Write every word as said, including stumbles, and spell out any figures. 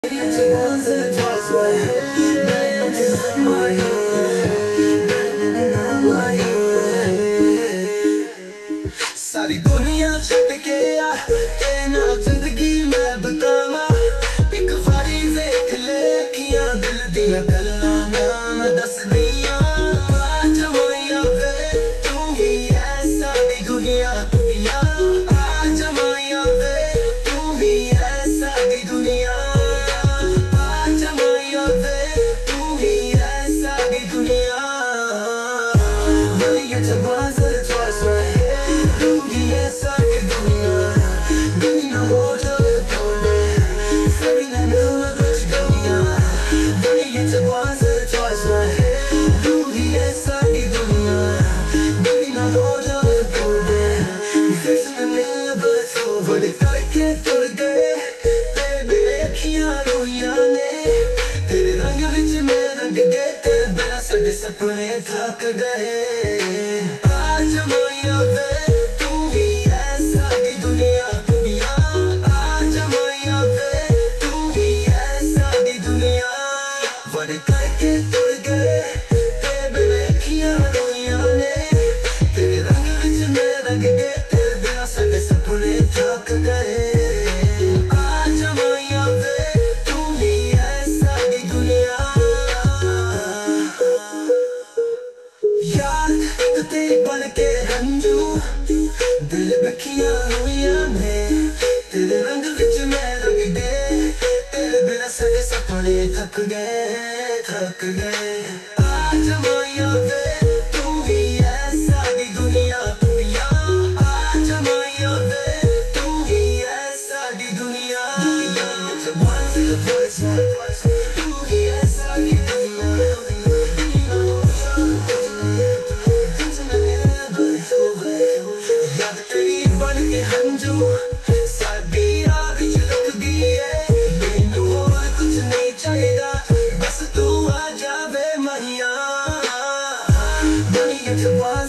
सारी दुनिया छड़ के आ तेना जिंदगी मैं बतावा एक बारी देख ले किया दिल दिया गल्लां मैं दस दिया आज माया वे तू ही ऐसा दी दुनिया दुनिया आज माया वे तू ही ऐसा दी दुनिया आज माया वे तू ही ऐसा दी दुनिया दुनिया जवान से twice my head तू ही ऐसा दी दुनिया दुनिया हो जाए तूने सभी ने मिल कुछ दुनिया दुनिया जवान से twice my head तू ही ऐसा दी दुनिया दुनिया हो जाए तूने फिर से मिल बस over the करके तुर गए तेरे अखियां रोइयां ने तेरे रंग विच मैं रंग गए तेरे बिना साडे सपने थक गए आज माया वे तू ही ऐसा दी दुनिया दुनिया आज माया वे तू ही ऐसा दी दुनिया बड़े करके तुर गए तेरे बिना अखियां रोइयां ने तेरे रंग विच मैं रंग गए तेरे बिना साडे सपने थक गए आज माया वे तू ही ऐसा दी दुनिया यार ते बन के रंजू दिल बखियां रोइयां ने तेरे रंग विच मैं रंग गए तेरे बिना साडे सपने थक गए थक गए आज माया वे तू ही ऐसा दी दुनिया दुनिया आज माया वे तू ही ऐसा दी दुनिया जवान से twice my twice तू ही ऐसा दी दुनिया याद तेरी बन के हंजू साडी आग च लुकदी है मैनू होर कुछ नहीं चाहिदा बस तू आ जावे मैया दुनिया च